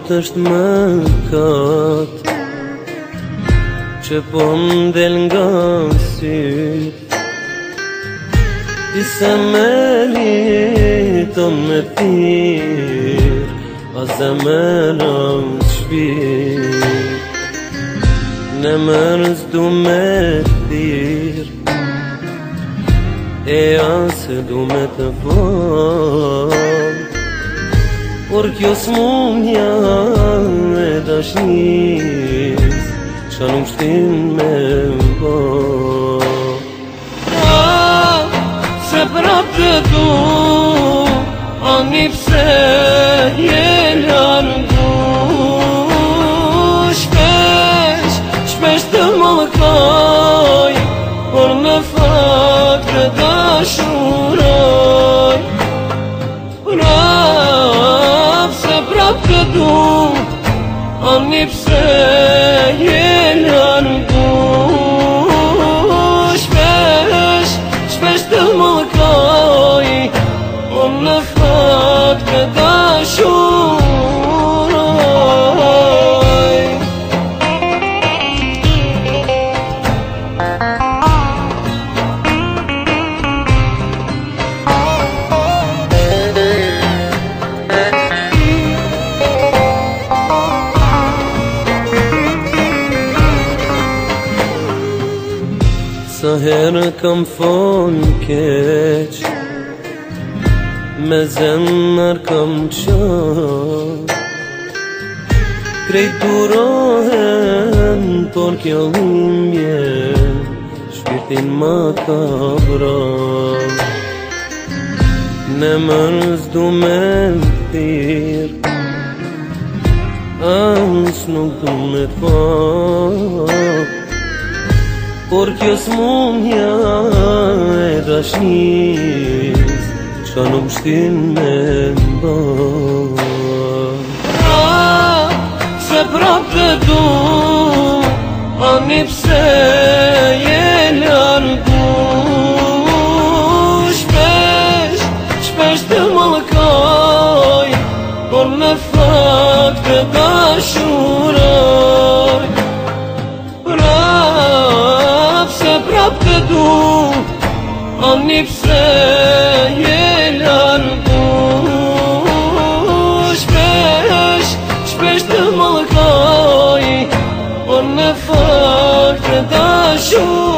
është mëkat që po m'del nga syt. Ti se me liton me tir, a zemëra m'shpit. Në mërës du me tir, e asë du me të fal. Por kjo s'munja e dashnis, qa nuk shtin me mba. Se prap të du, ani pse je largu. Shpesh të mëllkoj, por me fat të dashuroj. Prap të du, ani pse je largu. Shpesh të mëllkoj, por me fat të dashuroj. Sa herë kam fol keq, me zemër kam qar. Krejt durohen, por kjo humje shpirtin ma ka bra. Në mërës du me thirr, as nuk du me t'fal. Por kjo s'munja e dashnis, qa nuk shtin me mba. Se prap të du, ani pse je largu. Shpesh të mëllkoj, por me fat të dashuroj. Prap të du, ani pse je largu. Shpesh të mëllkoj, por me fat të dashuroj.